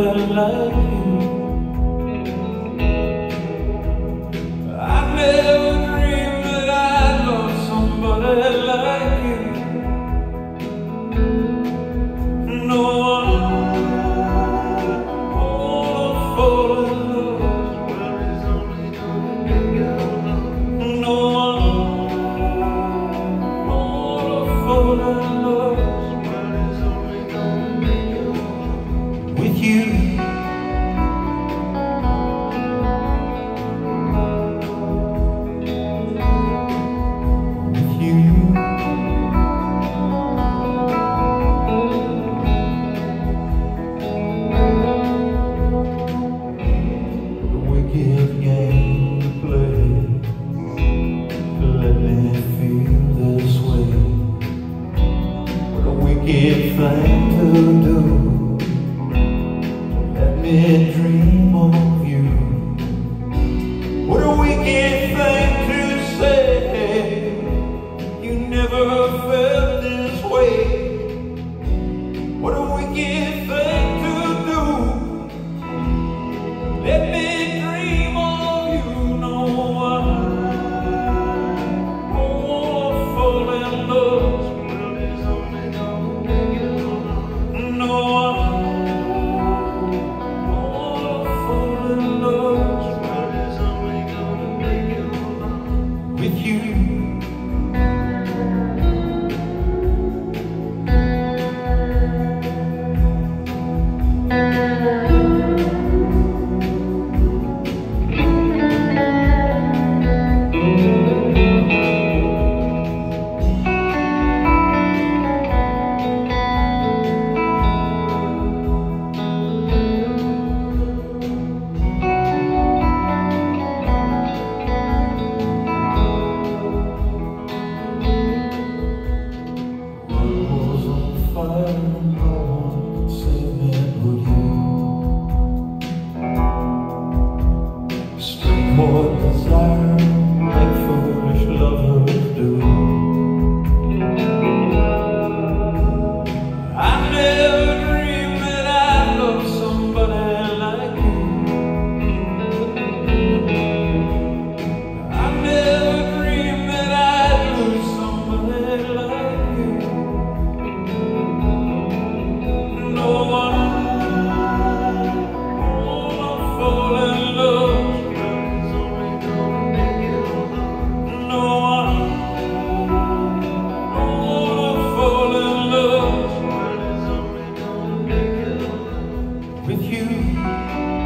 somebody like you. I never dreamed that I'd love somebody like you. No one wanna fall in love. No one wanna fall in love with you. Wicked game to play to let me feel this way. What a wicked thing to do, to let me dream of you. What a wicked thing to say, you never felt this way. What a wicked thing to do, let me dream of you. No one wanna fall in love. No one wanna fall in love with you. More desire, like foolish lovers do. I never dreamed that I'd love somebody like you. I never dreamed that I'd lose somebody like you. No one wanna fall in love. With you.